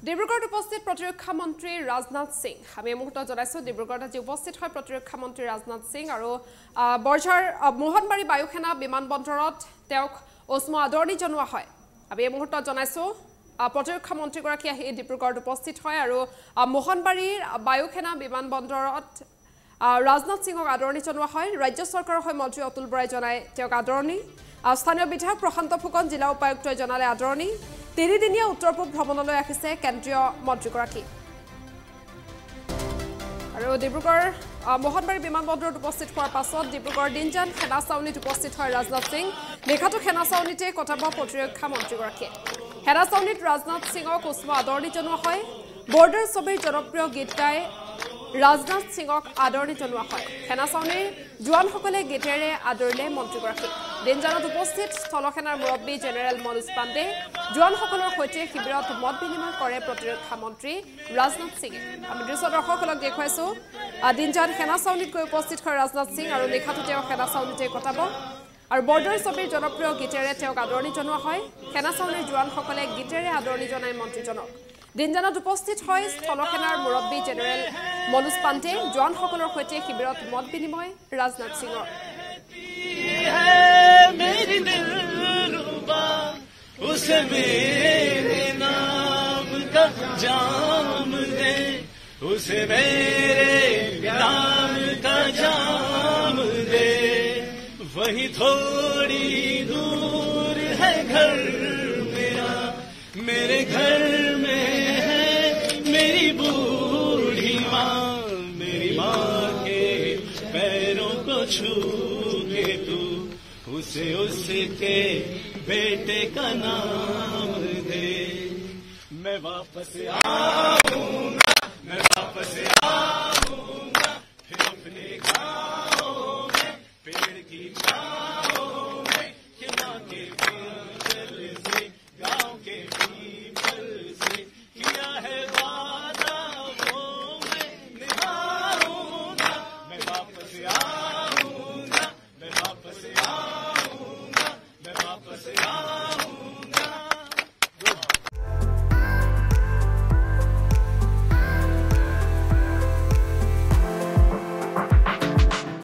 ডিব্ৰুগড়ত উপস্থিত প্ৰতিৰক্ষা মন্ত্ৰী ৰাজনাথ সিং আমি মুহূৰ্তত জনাইছো ডিব্ৰুগড়ত আজি উপস্থিত হয় প্ৰতিৰক্ষা মন্ত্ৰী ৰাজনাথ সিং আৰু বৰঝাৰ মোহনবাৰী বায়ুসেনা বিমানবন্দৰত তেওঁক ওস্ম আদৰণি জনোৱা হয় আমি মুহূৰ্তত জনাইছো প্ৰতিৰক্ষা মন্ত্ৰীগৰাকী আহি ডিব্ৰুগড়ত উপস্থিত হয় আৰু মোহনবাৰীৰ বায়ুসেনা বিমানবন্দৰত ৰাজনাথ সিংক আদৰণি জনোৱা হয় ৰাজ্য চৰকাৰৰ হৈ মন্ত্ৰী অতুল বৰাই জনায় তেওঁক আদৰণি স্থানীয় বিধায়ক প্ৰশান্ত ফুকন জিলা উপায়ুক্তই জনালে আদৰণি তিনিদিনীয়া উত্তৰ পূব ভ্ৰমণলৈ আহিছে কেন্দ্ৰীয় মন্ত্ৰীগৰাকী আৰু ডিব্ৰুগড় মোহনবাৰী বিমানবন্দৰত উপস্থিত হোৱাৰ পাছত ডিব্ৰুগড় দিনজান সেনা চাউনীত উপস্থিত হয় ৰাজনাথ সিং নিশাটো সেনা চাউনীতে কটাব প্ৰতিৰক্ষা মন্ত্ৰীগৰাকীয়ে সেনা চাউনীত ৰাজনাথ সিংক উষ্ম আদৰণি জনোৱা হয় বৰ্ডাৰ ছবিৰ জনপ্ৰিয় গীত গাই ৰাজনাথ সিংক আদৰণি জনোৱা হয় সেনা চাউনীৰ জোৱানসকলে গীতেৰে আদৰিলে মন্ত্ৰীগৰাকীক দিনজানত উপস্থিত স্থলসেনাৰ মুৰব্বী জেনেৰেল মনোজ পাণ্ডে জোৱানসকলৰ সৈতে শিবিৰত মত বিনিময় কৰে প্ৰতিৰক্ষা মন্ত্ৰী ৰাজনাথ সিঙে আমি দৃশ্য দৰ্শকসকলক দেখুৱাইছো দিনজান সেনা চাউনীত গৈ উপস্থিত হয় ৰাজনাথ সিং আৰু নিশাটো তেওঁ সেনা চাউনীতে কটাব আৰু বৰ্ডাৰ ছবিৰ জনপ্ৰিয় গীতেৰে তেওঁক আদৰণি জনোৱা হয় সেনা চাউনীৰ জোৱানসকলে গীতেৰে আদৰণি জনায় মন্ত্ৰীজনক দিনজানত উপস্থিত হয় স্থলসেনাৰ মুৰব্বী জেনেৰেল মনোজ পাণ্ডে জোৱানসকলৰ সৈতে শিবিৰত মত বিনিময় ৰাজনাথ সিঙৰ उसे मेरे नाम का जाम दे उसे मेरे नाम का जाम दे वही थोड़ी दूर है घर मेरा मेरे घर में है मेरी बूढ़ी माँ मेरी माँ के पैरों को छू के तू उसे उसके बेटे का नाम दे मैं वापस आऊं